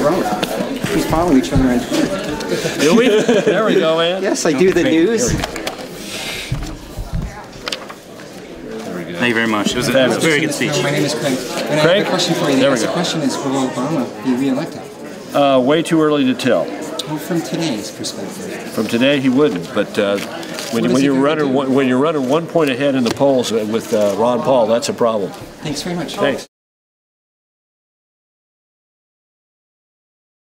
Rove. We follow each other on Twitter. Do we? There we go, man. Yes, I do the news. Thank you very much. It was a very good speech. My name is Craig. And I have a question for you. The question is, will Obama be reelected? Way too early to tell. Well, from today's perspective. From today, he wouldn't. But when you're running 1 point ahead in the polls with Ron Paul, that's a problem. Thanks very much. Thanks.